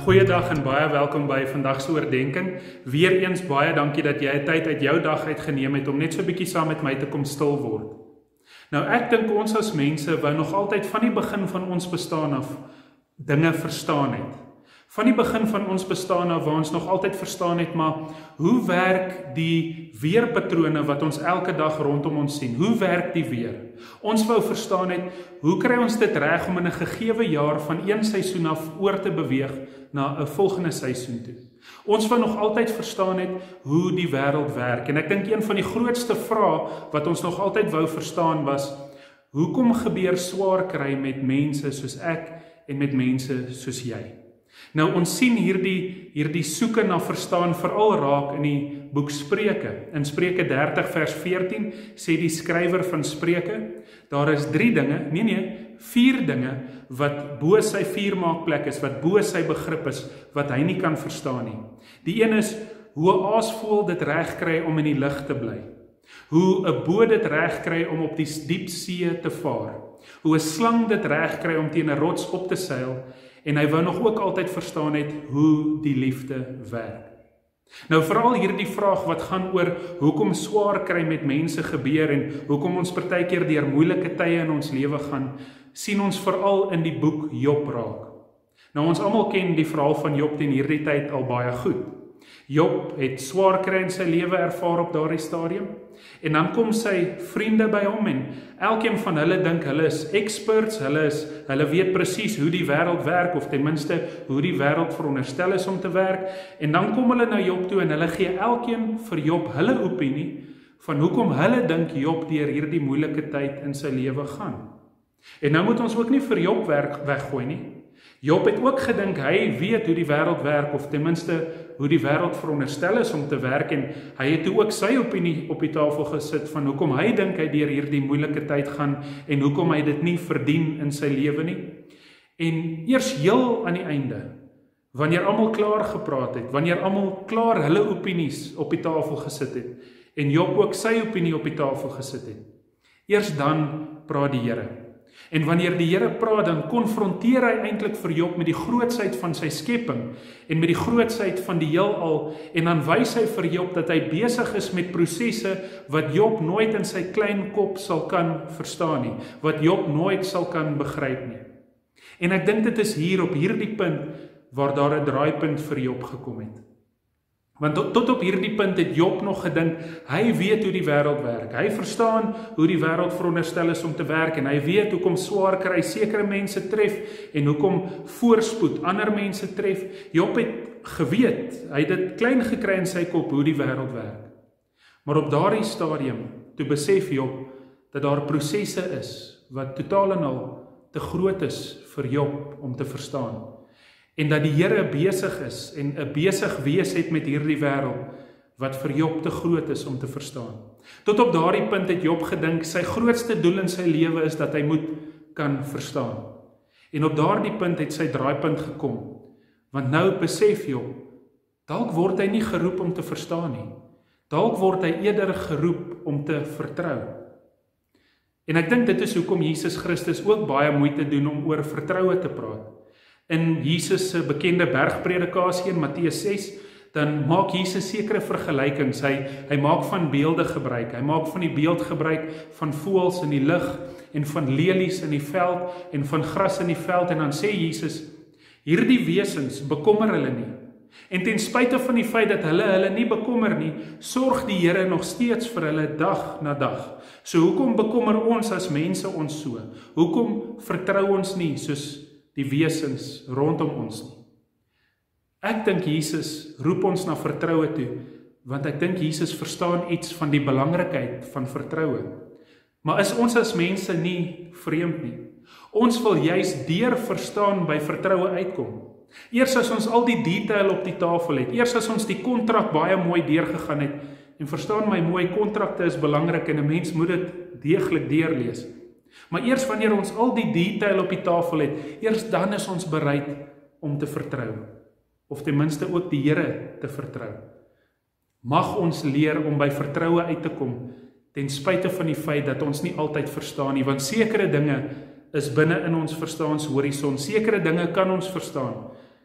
Goeiedag en baie welkom by vandag se oordeenking. Weereens baie dankie dat jy tyd uit jou dag uitgeneem het om net so 'n bietjie saam met my te kom stil word. Nou ek dink ons as mense wou nog altyd van die begin van ons bestaan af dinge verstaan het. Van die begin van ons bestaan af waar ons nog altyd verstaan het, maar hoe werk die weerpatrone wat ons elke dag rondom ons sien? Hoe werk die weer? Ons wou verstaan het, hoe kry ons dit reg om in 'n gegewe jaar van een seisoen af oor te beweeg na 'n volgende seisoen toe? Ons wou nog altyd verstaan het hoe die wêreld werk. En ek dink een van die grootste vrae wat ons nog altyd wou verstaan was, hoekom gebeur swaar kry met mense soos ek en met mense soos jy? Nou ons sien hierdie soeke na verstaan veral raak in die boek Spreuke. In Spreuke 30 vers 14 sê die skrywer van Spreuke, daar is 4 dinge wat bo sy vuurmaakplek is, wat bo sy begrip is, wat hy nie kan verstaan nie. Die een is hoe 'n aasvoël dit reg kry om in die lug te bly. Hoe 'n boot dit reg kry om op die diep see te vaar. Hoe 'n slang dit reg kry om teen 'n rots op te seil. En hy wou nog ook altyd verstaan het hoe die liefde werk. Nou veral hierdie vraag wat gaan oor hoekom swaar kry met mense gebeur en hoekom ons partykeer deur moeilike tye in ons lewe gaan, sien ons veral in die boek Job raak. Nou ons almal ken die verhaal van Job teen hierdie tyd al baie goed. Job het swaar kry in sy lewe ervaar op daardie stadium. En dan kom sy vriende by hom en elkeen van hulle dink hulle is experts, hulle weet presies hoe die wêreld werk of ten minste hoe die wêreld veronderstel is om te werk. En dan kom hulle na Job toe en hulle gee elkeen vir Job hulle opinie van hoekom hulle dink Job deur hierdie moeilike tyd in sy lewe gaan. En nou moet ons ook nie vir Job weggooi nie. Job het ook gedink hy weet hoe die wêreld werk of ten minste hoe die wêreld veronderstel is om te werk en hy het toe ook sy opinie op die tafel gesit van hoekom hy dink hy deur hierdie moeilike tyd gaan en hoekom hy dit nie verdien in sy lewe nie. En eers heel aan die einde, wanneer almal klaar gepraat het, wanneer almal klaar hulle opinies op die tafel gesit het en Job ook sy opinie op die tafel gesit het, eers dan praat die Here. En wanneer die Here praat, dan konfronteer hy eintlik vir Job met die grootsheid van sy skepping en met die grootsheid van die heelal en dan wys hy vir Job dat hy besig is met prosesse wat Job nooit in sy klein kop sal kan verstaan nie, wat Job nooit sal kan begryp nie. En ek dink dit is hier op hierdie punt waar daar 'n draaipunt vir Job gekom het. Want tot op hierdie punt het Job nog gedink, hy weet hoe die wêreld werk. Hy verstaan hoe die wêreld veronderstel is om te werk en hy weet hoekom swaar kry sekere mense tref en hoekom voorspoed ander mense tref. Job het geweet, hy het dit klein gekry in sy kop hoe die wêreld werk. Maar op daardie stadium, toe besef Job dat daar prosesse is wat totaal en al te groot is vir Job om te verstaan. En dat die Here besig is en 'n besig wees het met hierdie wêreld wat vir Job te groot is om te verstaan. Tot op daardie punt het Job gedink sy grootste doel in sy lewe is dat hy moet kan verstaan. En op daardie punt het sy draaipunt gekom. Want nou besef Job, dalk word hy nie geroep om te verstaan nie. Dalk word hy eerder geroep om te vertrou. En ek dink dit is hoekom Jesus Christus ook baie moeite doen om oor vertroue te praat. In Jesus se bekende bergpredikasie in Matteus 6, dan maak Jesus sekere vergelykings. Hy maak van beelde gebruik. Hy maak van die beeld gebruik van voëls in die lug en van lelies in die veld en van gras in die veld en dan sê Jesus, hierdie wesens bekommer hulle nie. En ten spyte van die feit dat hulle nie bekommer nie, sorg die Here nog steeds vir hulle dag na dag. So hoekom bekommer ons as mense ons so? Hoekom vertrou ons nie soos die wesens rondom ons nie? Ek dink Jesus roep ons na vertroue toe, want ek dink Jesus verstaan iets van die belangrikheid van vertroue. Maar is ons as mense nie vreemd nie? Ons wil juis deur verstaan by vertroue uitkom. Eers as ons al die detail op die tafel het, eers as ons die kontrak baie mooi deurgegaan het, en verstaan my mooi, kontrakte is belangrik en 'n mens moet dit deeglik deurlees. Maar eers wanneer ons al die detail op die tafel het, eers dan is ons bereid om te vertrou. Of ten minste ook die Here te vertrou. Mag ons leer om by vertroue uit te kom, ten spyte van die feit dat ons nie altyd verstaan nie, want sekere dinge is binne in ons verstaanshorison, sekere dinge kan ons verstaan,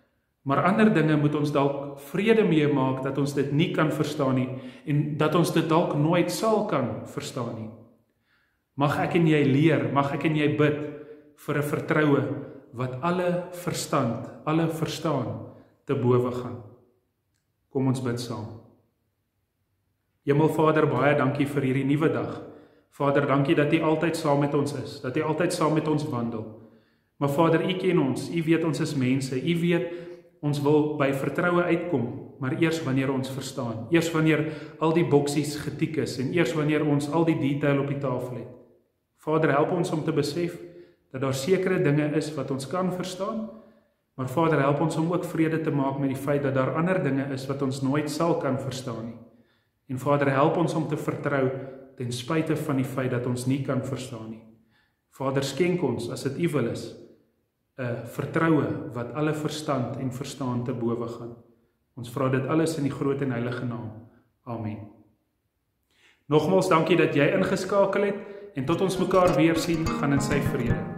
Maar ander dinge moet ons dalk vrede mee maak dat ons dit nie kan verstaan nie en dat ons dit dalk nooit sal kan verstaan nie. Mag ek en jy leer, mag ek en jy bid vir 'n vertroue wat alle verstand, alle verstaan te bowe gaan. Kom ons bid saam. Hemelvader, baie dankie vir hierdie nuwe dag. Vader, dankie dat U altyd saam met ons is, dat U altyd saam met ons wandel. Maar Vader, U ken ons, U weet ons is mense, U weet ons wil by vertroue uitkom, maar eers wanneer ons verstaan, eers wanneer al die boksies getik is en eers wanneer ons al die detail op die tafel het. Vader, help ons om te besef dat daar sekere dinge is wat ons kan verstaan, maar Vader, help ons om ook vrede te maak met die feit dat daar ander dinge is wat ons nooit sal kan verstaan nie. En Vader, help ons om te vertrou ten spyte van die feit dat ons nie kan verstaan nie. Vader, skenk ons, as dit U wil is, 'n vertroue wat alle verstand en verstaan te bowe gaan. Ons vra dit alles in die groot en heilige naam. Amen. Nogmaals dankie dat jy ingeskakel het en tot ons mekaar weer sien, gaan in sy vrede.